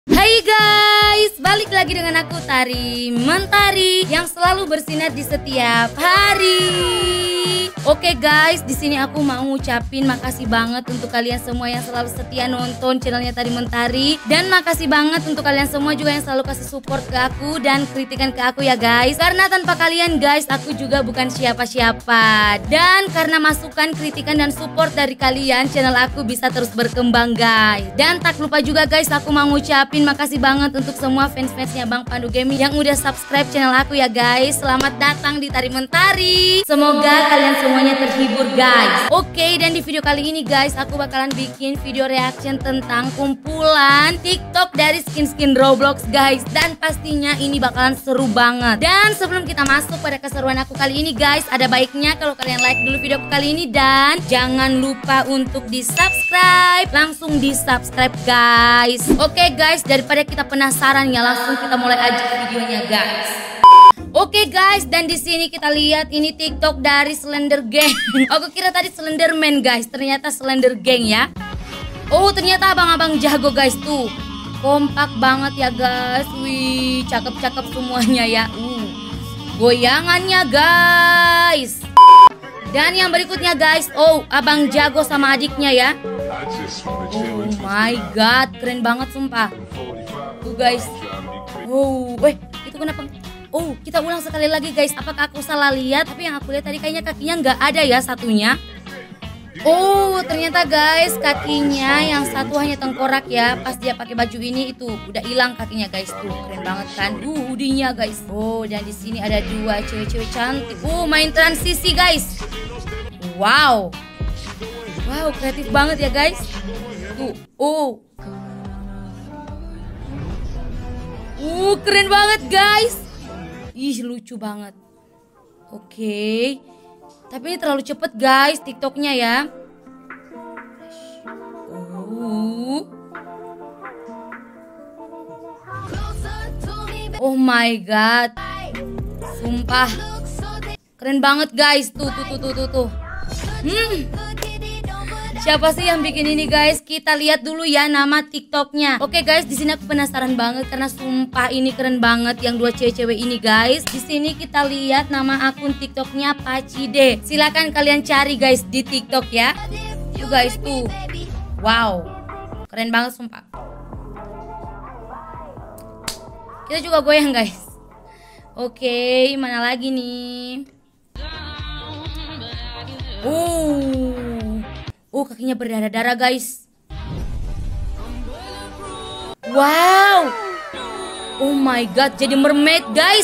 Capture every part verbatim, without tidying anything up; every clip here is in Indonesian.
Hai guys, balik lagi dengan aku Tari Mentari yang selalu bersinar di setiap hari. Oke guys, di sini aku mau ngucapin makasih banget untuk kalian semua yang selalu setia nonton channelnya Tari Mentari, dan makasih banget untuk kalian semua juga yang selalu kasih support ke aku dan kritikan ke aku ya guys. Karena tanpa kalian guys, aku juga bukan siapa-siapa. Dan karena masukan, kritikan dan support dari kalian, channel aku bisa terus berkembang guys. Dan tak lupa juga guys, aku mau ngucapin makasih banget untuk semua fans-fansnya Bang Pandu Gaming yang udah subscribe channel aku ya guys. Selamat datang di Tari Mentari. Semoga kalian semuanya terhibur guys. Oke, dan di video kali ini guys, aku bakalan bikin video reaction tentang kumpulan TikTok dari skin-skin Roblox guys. Dan pastinya ini bakalan seru banget. Dan sebelum kita masuk pada keseruan aku kali ini guys, ada baiknya kalau kalian like dulu video aku kali ini. Dan jangan lupa untuk di subscribe. Langsung di subscribe guys. Oke guys, daripada kita penasaran ya, langsung kita mulai aja videonya guys. Oke guys, dan di sini kita lihat ini TikTok dari Slender Gang. Aku kira tadi Slenderman guys, ternyata Slender Gang ya. Oh, ternyata abang-abang jago guys tuh. Kompak banget ya guys. Wih, cakep-cakep semuanya ya. Uh, goyangannya guys. Dan yang berikutnya guys, oh, abang jago sama adiknya ya. Oh my god, keren banget sumpah. Tuh guys. Oh, weh, itu kenapa? Oh, kita ulang sekali lagi guys. Apakah aku salah lihat? Tapi yang aku lihat tadi kayaknya kakinya nggak ada ya satunya. Oh, ternyata guys kakinya yang satu hanya tengkorak ya. Pas dia pakai baju ini itu udah hilang kakinya guys. Tuh keren banget kan. Uh, hoodie-nya guys. Oh, dan di sini ada dua cewek-cewek cantik. Uh, main transisi guys. Wow. Wow, kreatif banget ya guys. Tuh, oh. Uh, keren banget guys. Ih, lucu banget. Oke. Tapi ini terlalu cepet guys TikToknya ya. Oh. Oh my god. Sumpah. Keren banget guys. Tuh tuh tuh tuh tuh tuh. Hmm. Siapa sih yang bikin ini guys? Kita lihat dulu ya nama TikToknya. Oke guys, di sini aku penasaran banget karena sumpah ini keren banget yang dua cewek-cewek ini guys. Di sini kita lihat nama akun TikToknya Pacide. Silakan kalian cari guys di TikTok ya. Tuh guys tuh. Wow, keren banget sumpah. Kita juga goyang guys. Oke, mana lagi nih? Uh. Oh, kakinya berdarah-darah guys. Wow. Oh my god, jadi mermaid guys.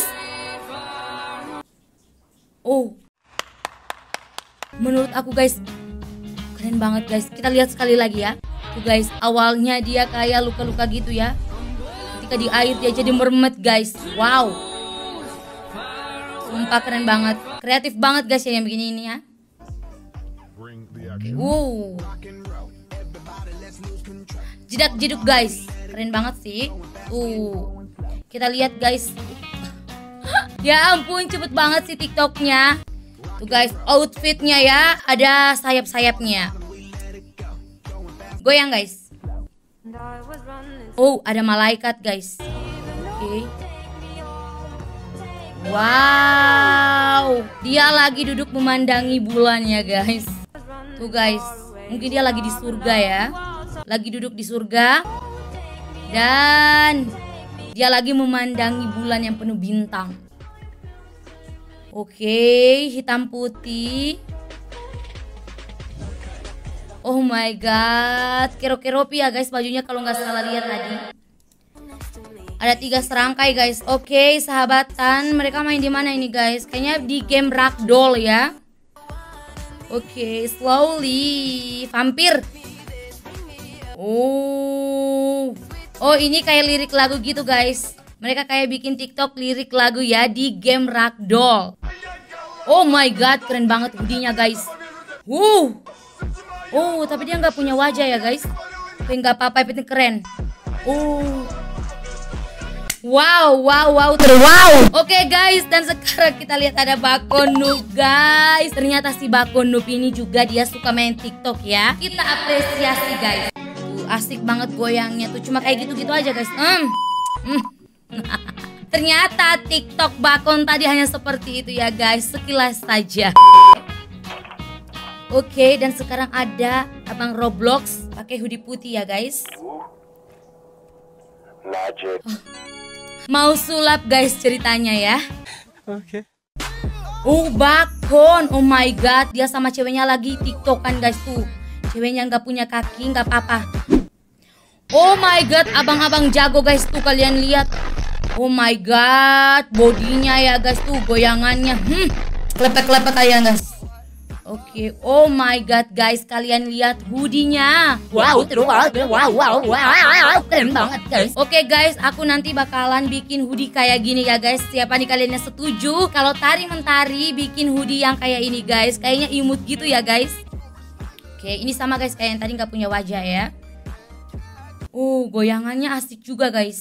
Oh. Menurut aku guys, keren banget guys. Kita lihat sekali lagi ya. Tuh guys, awalnya dia kayak luka-luka gitu ya. Ketika di air dia jadi mermaid guys. Wow. Sumpah keren banget. Kreatif banget guys ya yang begini ini ya. Wow. Jedak-jeduk guys. Keren banget sih. Tuh. Kita lihat guys. Ya ampun, cepet banget sih TikToknya. Tuh guys, outfitnya ya ada sayap-sayapnya. Goyang guys. Oh, ada malaikat guys. Oke okay. Wow. Dia lagi duduk memandangi bulan ya guys. Tuh guys, mungkin dia lagi di surga ya. Lagi duduk di surga. Dan dia lagi memandangi bulan yang penuh bintang. Oke, hitam putih. Oh my god, kero-keropi ya guys bajunya kalau nggak salah lihat tadi. Ada tiga serangkai guys. Oke, sahabatan. Mereka main di mana ini guys? Kayaknya di game Ragdoll ya. Oke, okay, slowly. Vampir. Oh. Oh, ini kayak lirik lagu gitu guys. Mereka kayak bikin TikTok lirik lagu ya di game Ragdoll. Oh my god, keren banget hoodie-nya guys. Wuh. Oh, tapi dia nggak punya wajah ya guys. Tapi nggak apa-apa, itu keren. Oh. Wow, wow, wow, wow. Oke okay, guys, dan sekarang kita lihat ada Bako Noob guys. Ternyata si Bako Noob ini juga dia suka main TikTok ya. Kita apresiasi guys. Tuh, asik banget goyangnya tuh. Cuma kayak gitu-gitu aja guys. Hmm. Hmm. Ternyata TikTok Bakon tadi hanya seperti itu ya guys, sekilas saja. Oke, dan sekarang ada abang Roblox pakai hoodie putih ya guys. Magic. Oh. Mau sulap guys ceritanya ya. Oke. Okay. Oh Bakon, oh my god, dia sama ceweknya lagi TikTokan guys tuh. Ceweknya nggak punya kaki, nggak apa-apa. Oh my god, abang-abang jago guys tuh, kalian lihat. Oh my god, bodinya ya guys tuh, goyangannya. Hmm, klepek-klepek aja guys. Oke, okay. Oh my god guys, kalian lihat hoodie-nya. Wow, wow, wow, wow, wow, keren banget guys. Oke okay, guys, aku nanti bakalan bikin hoodie kayak gini ya guys. Siapa nih kalian yang setuju kalau Tari Mentari bikin hoodie yang kayak ini guys? Kayaknya imut gitu ya guys. Oke, okay, ini sama guys kayak yang tadi nggak punya wajah ya. Uh, goyangannya asik juga guys.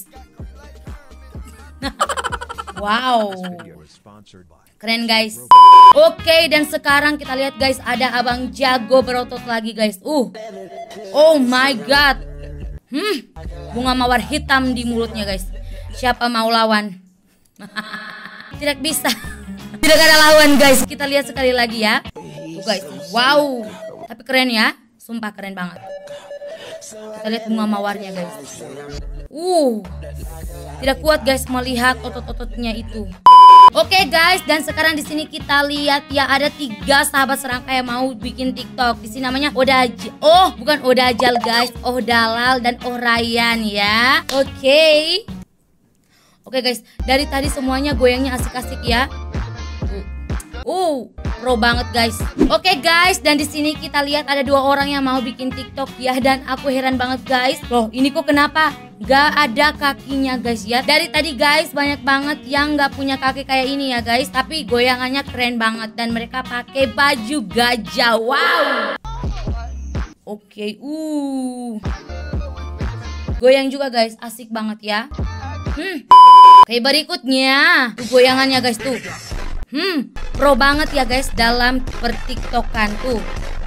Wow, keren guys. Oke, okay, dan sekarang kita lihat guys, ada abang jago berotot lagi guys. Uh, oh my god. Hmm, bunga mawar hitam di mulutnya guys. Siapa mau lawan? Tidak bisa. Tidak ada lawan guys. Kita lihat sekali lagi ya. Tuh guys, wow. Tapi keren ya, sumpah keren banget. Kita lihat bunga mawarnya guys. Uh, tidak kuat guys melihat otot-ototnya itu. Oke okay guys, dan sekarang di sini kita lihat ya, ada tiga sahabat serangka yang mau bikin TikTok. Di sini namanya Odajal. Oh, bukan Odajal guys, Oh Dalal dan Oh Ryan ya. Oke. Okay. Oke okay guys, dari tadi semuanya goyangnya asik-asik ya. Uh, pro banget guys. Oke okay guys, dan di sini kita lihat ada dua orang yang mau bikin TikTok ya, dan aku heran banget guys. Loh, ini kok kenapa gak ada kakinya guys ya? Dari tadi guys banyak banget yang gak punya kaki kayak ini ya guys, tapi goyangannya keren banget dan mereka pakai baju gajah. Wow. Oke, okay, uh. Goyang juga guys, asik banget ya. Hmm. Oke, okay, berikutnya tuh goyangannya guys tuh. Hmm, pro banget ya guys dalam pertiktokan tuh.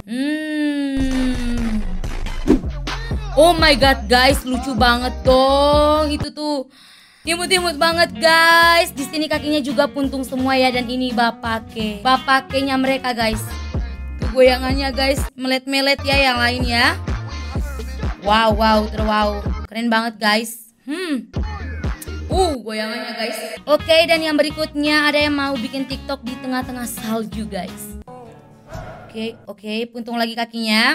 Hmm. Oh my god guys, lucu banget dong itu tuh. Imut-imut banget guys. Di sini kakinya juga puntung semua ya, dan ini bapake. Bapakenya mereka guys. Tuh goyangannya guys, melet-melet ya yang lain ya. Wow, wow, terwow. Keren banget guys. Hmm. Uh, goyangannya guys. Oke, okay, dan yang berikutnya ada yang mau bikin TikTok di tengah-tengah salju guys. Oke, okay, oke, okay, puntung lagi kakinya.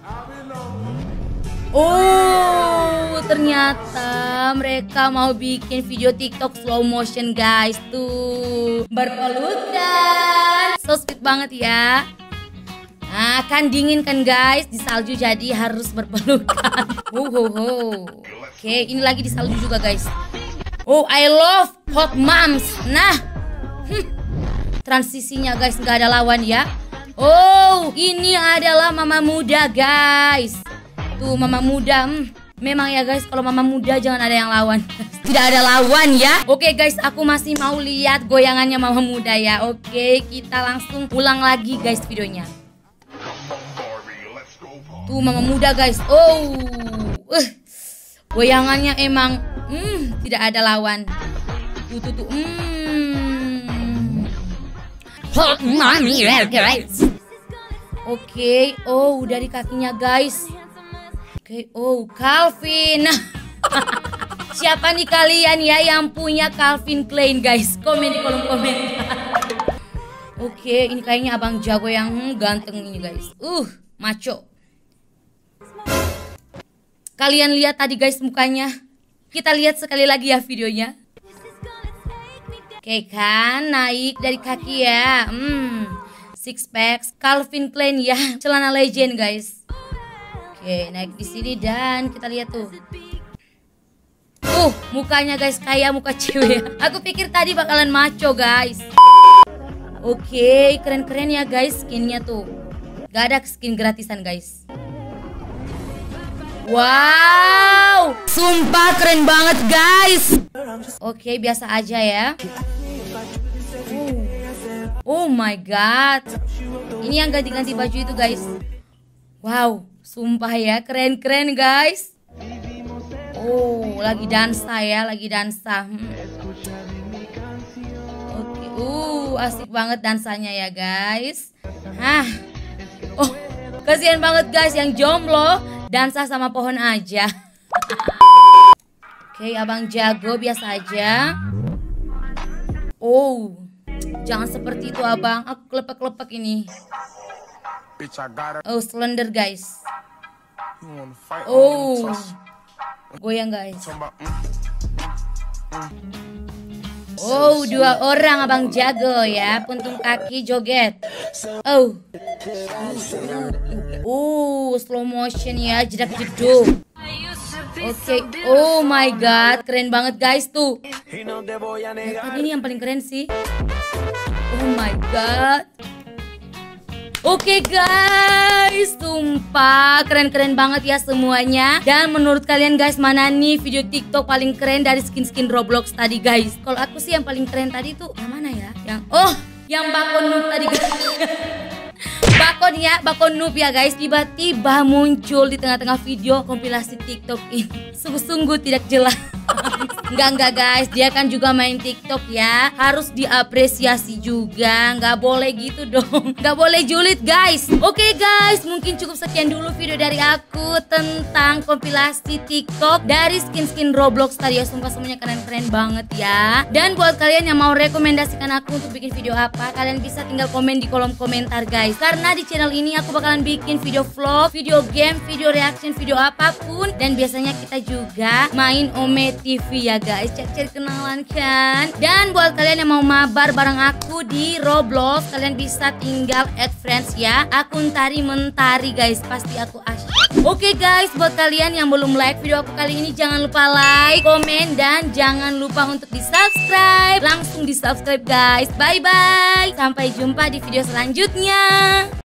Oh, ternyata mereka mau bikin video TikTok slow motion guys. Tuh, berpelukan. So sweet banget ya. Nah, kan dingin kan guys di salju, jadi harus berpelukan. Ho ho ho. Oke, okay, ini lagi di salju juga guys. Oh, I love hot moms. Nah, hmm, transisinya guys nggak ada lawan ya. Oh, ini adalah mama muda guys. Tuh mama muda. Hmm, memang ya guys, kalau mama muda jangan ada yang lawan. Tidak ada lawan ya. Oke guys, aku masih mau lihat goyangannya mama muda ya. Oke, kita langsung ulang lagi guys videonya. Tuh mama muda guys. Oh, uh, goyangannya emang Hmm, tidak ada lawan. Tuh, tuh, tuh. Hmm. Hot mommy guys. Oke, okay. Oh dari kakinya guys. Oke, okay. Oh Calvin. Siapa nih kalian ya yang punya Calvin Klein guys? Komen di kolom komentar. Oke, okay. Ini kayaknya abang jago yang ganteng ini guys. Uh, maco. Kalian lihat tadi guys mukanya. Kita lihat sekali lagi ya videonya. Oke kan, naik dari kaki ya. Hmm, six packs, Calvin Klein ya, celana legend guys. Oke, naik di sini dan kita lihat tuh. Uh, mukanya guys kayak muka cewek. Aku pikir tadi bakalan maco guys. Oke, keren-keren ya guys skinnya tuh. Gak ada skin gratisan guys. Wow, sumpah keren banget guys. Oke, biasa aja ya. Oh, oh my god. Ini yang ganti-ganti baju itu guys. Wow, sumpah ya keren-keren guys. Oh, lagi dansa ya, lagi dansa. Hmm. Oke, uh, asik banget dansanya ya guys. Hah. Oh, kasihan banget guys yang jomblo dansa sama pohon aja. Oke, abang jago biasa aja. Oh, jangan seperti itu abang. Aku kelepek-kelepek ini. Oh, slender guys. Oh, goyang guys. Oh, dua orang abang jago ya. Puntung kaki joget. Oh, oh, slow motion ya, jedak jeduk. Oke, okay. Oh my god, keren banget guys tuh. Ya, tadi ini yang paling keren sih. Oh my god. Oke okay guys, sumpah keren-keren banget ya semuanya. Dan menurut kalian guys, mana nih video TikTok paling keren dari skin-skin Roblox tadi guys? Kalau aku sih yang paling keren tadi tuh yang mana ya? Yang oh, yang bakon noob tadi guys. Bakon ya, bakon noob ya guys. Tiba-tiba muncul di tengah-tengah video kompilasi TikTok ini. Sungguh-sungguh tidak jelas. Enggak enggak guys, dia kan juga main TikTok ya. Harus diapresiasi juga. Enggak boleh gitu dong. Enggak boleh julid guys. Oke okay, guys, mungkin cukup sekian dulu video dari aku tentang kompilasi TikTok dari skin-skin Roblox tadi ya. Sumpah semuanya keren-keren banget ya. Dan buat kalian yang mau rekomendasikan aku untuk bikin video apa, kalian bisa tinggal komen di kolom komentar guys. Karena di channel ini aku bakalan bikin video vlog, video game, video reaction, video apapun. Dan biasanya kita juga main Ome T V ya guys, cari-cari kenalan kan. Dan buat kalian yang mau mabar bareng aku di Roblox, kalian bisa tinggal add friends ya, akun Tari Mentari guys, pasti aku asyik. Oke guys, buat kalian yang belum like video aku kali ini, jangan lupa like, komen, dan jangan lupa untuk di subscribe. Langsung di subscribe guys. Bye bye, sampai jumpa di video selanjutnya.